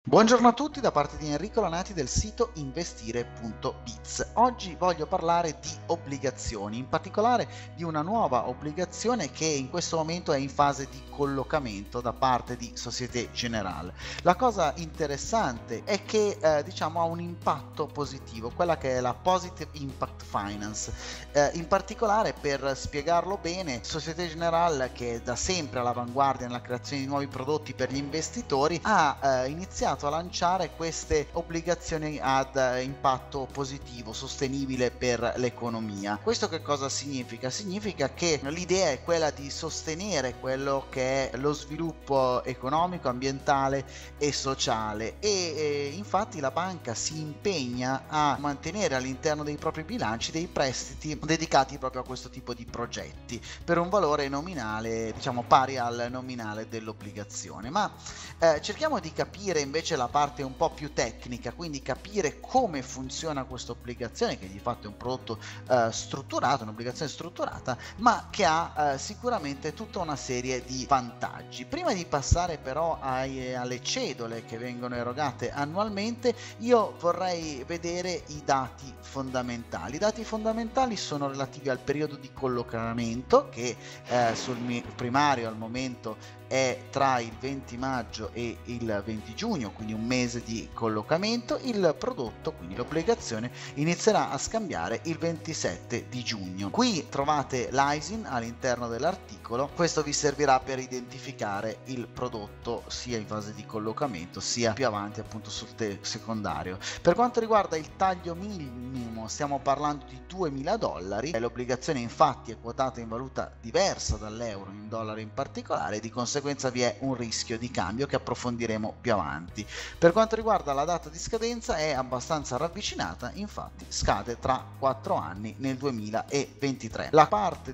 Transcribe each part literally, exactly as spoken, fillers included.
Buongiorno a tutti da parte di Enrico Lanati del sito investire punto biz. Oggi voglio parlare di obbligazioni, in particolare di una nuova obbligazione che in questo momento è in fase di collocamento da parte di Société Générale. La cosa interessante è che eh, diciamo ha un impatto positivo, quella che è la Positive Impact Finance. Eh, in particolare, per spiegarlo bene, Société Générale, che è da sempre all'avanguardia nella creazione di nuovi prodotti per gli investitori, ha eh, iniziato a lanciare queste obbligazioni ad impatto positivo, sostenibile per l'economia. Questo che cosa significa? Significa che l'idea è quella di sostenere quello che è lo sviluppo economico, ambientale e sociale e, e infatti la banca si impegna a mantenere all'interno dei propri bilanci dei prestiti dedicati proprio a questo tipo di progetti per un valore nominale, diciamo pari al nominale dell'obbligazione. Ma eh, cerchiamo di capire invece la parte un po' più tecnica, quindi capire come funziona questa obbligazione, che di fatto è un prodotto eh, strutturato, un'obbligazione strutturata, ma che ha eh, sicuramente tutta una serie di vantaggi. Prima di passare però ai, alle cedole che vengono erogate annualmente, io vorrei vedere i dati fondamentali. I dati fondamentali sono relativi al periodo di collocamento, che eh, sul primario al momento è tra il venti maggio e il venti giugno, quindi un mese di collocamento. Il prodotto, quindi l'obbligazione, inizierà a scambiare il ventisette di giugno. Qui trovate l'I S I N all'interno dell'articolo, questo vi servirà per identificare il prodotto sia in fase di collocamento sia più avanti appunto sul secondario. Per quanto riguarda il taglio minimo, stiamo parlando di duemila dollari, l'obbligazione infatti è quotata in valuta diversa dall'euro, in dollari in particolare, di conseguenza vi è un rischio di cambio che approfondiremo più avanti. Per quanto riguarda la data di scadenza è abbastanza ravvicinata, infatti scade tra quattro anni nel duemilaventitré. La parte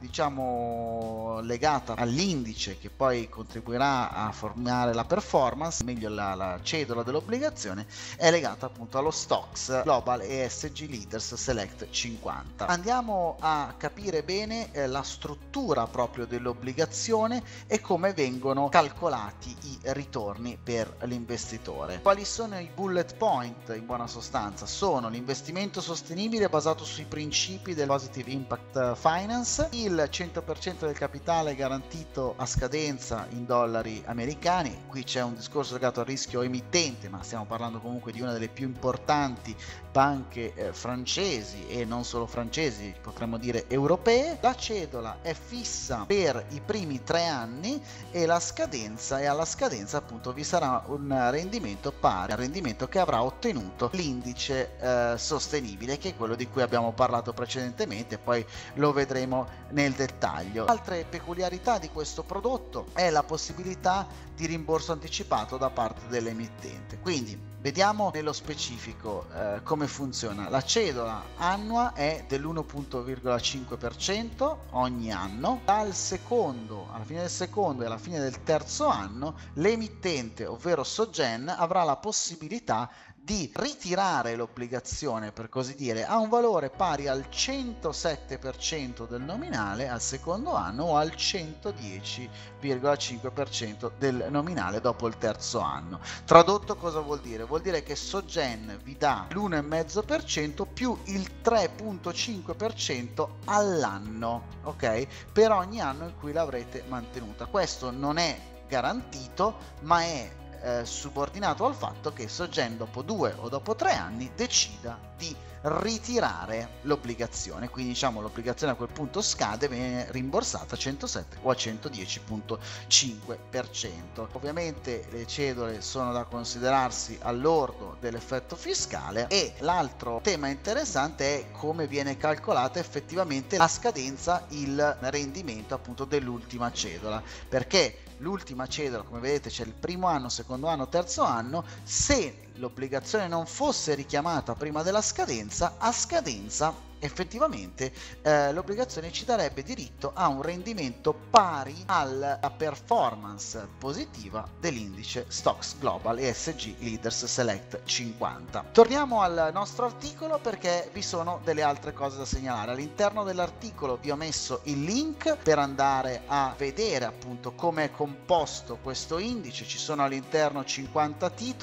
diciamo legata all'indice che poi contribuirà a formare la performance, meglio la, la cedola dell'obbligazione, è legata appunto allo Stoxx Global E S G Leaders Select cinquanta. Andiamo a capire bene eh, la struttura proprio dell'obbligazione e come vengono calcolati i ritorni per l'investitore. Quali sono i bullet point? In buona sostanza sono l'investimento sostenibile basato sui principi del Positive Impact Finance, il cento per cento del capitale garantito a scadenza in dollari americani. Qui c'è un discorso legato al rischio emittente, ma stiamo parlando comunque di una delle più importanti banche eh, francesi e non solo francesi, potremmo dire europee. La cedola è fissa per i primi tre anni e la scadenza e alla scadenza appunto vi sarà un rendimento pari al rendimento che avrà ottenuto l'indice eh, sostenibile, che è quello di cui abbiamo parlato precedentemente, poi lo vedremo nel dettaglio. Altre peculiarità di questo prodotto è la possibilità di rimborso anticipato da parte dell'emittente. Quindi vediamo nello specifico eh, come funziona. La cedola annua è dell'uno virgola cinque per cento ogni anno. Dal secondo, alla fine del secondo e alla fine del terzo anno, l'emittente, ovvero Soggen, avrà la possibilità di ritirare l'obbligazione, per così dire, a un valore pari al centosette per cento del nominale al secondo anno o al centodieci virgola cinque per cento del nominale dopo il terzo anno. Tradotto, cosa vuol dire? Vuol dire che Soggen vi dà l'uno virgola cinque per cento più il tre virgola cinque per cento all'anno, ok? Per ogni anno in cui l'avrete mantenuta. Questo non è garantito, ma è Eh, subordinato al fatto che Soggen dopo due o dopo tre anni decida di ritirare l'obbligazione, quindi diciamo l'obbligazione a quel punto scade e viene rimborsata a centosette o a centodieci virgola cinque per cento. Ovviamente le cedole sono da considerarsi al lordo dell'effetto fiscale e l'altro tema interessante è come viene calcolata effettivamente la scadenza, il rendimento appunto dell'ultima cedola, perché l'ultima cedola, come vedete, c'è il primo anno, secondo anno, terzo anno. Se l'obbligazione non fosse richiamata prima della scadenza, a scadenza effettivamente eh, l'obbligazione ci darebbe diritto a un rendimento pari alla performance positiva dell'indice Stoxx Global E S G Leaders Select cinquanta. Torniamo al nostro articolo perché vi sono delle altre cose da segnalare. All'interno dell'articolo vi ho messo il link per andare a vedere appunto come è composto questo indice. Ci sono all'interno cinquanta titoli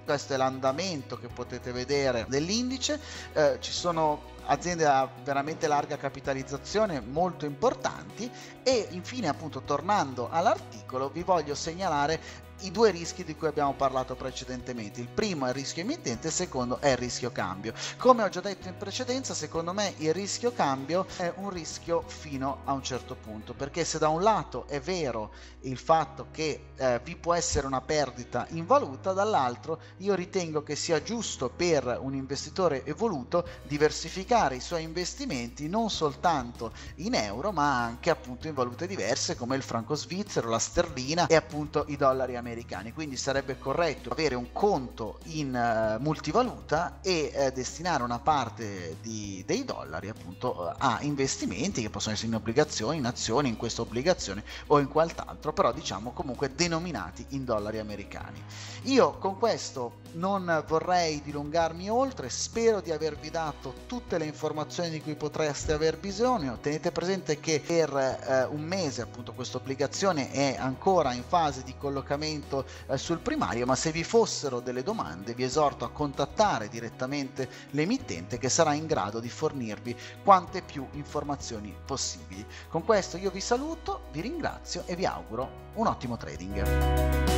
Questo è l'andamento che potete vedere dell'indice. Eh, ci sono aziende a veramente larga capitalizzazione molto importanti e infine, appunto, tornando all'articolo, vi voglio segnalare i due rischi di cui abbiamo parlato precedentemente. Il primo è il rischio emittente, il secondo è il rischio cambio. Come ho già detto in precedenza, secondo me il rischio cambio è un rischio fino a un certo punto, perché se da un lato è vero il fatto che eh, vi può essere una perdita in valuta, dall'altro io ritengo che sia giusto per un investitore evoluto diversificare i suoi investimenti non soltanto in euro ma anche appunto in valute diverse come il franco svizzero, la sterlina e appunto i dollari americani. Quindi sarebbe corretto avere un conto in uh, multivaluta e uh, destinare una parte di, dei dollari appunto uh, a investimenti che possono essere in obbligazioni, in azioni, in questa obbligazione o in qualcos'altro, però diciamo comunque denominati in dollari americani. Io con questo non vorrei dilungarmi oltre, spero di avervi dato tutte le informazioni di cui potreste aver bisogno. Tenete presente che per eh, un mese appunto questa obbligazione è ancora in fase di collocamento eh, sul primario, ma se vi fossero delle domande vi esorto a contattare direttamente l'emittente, che sarà in grado di fornirvi quante più informazioni possibili. Con questo io vi saluto, vi ringrazio e vi auguro un ottimo trading.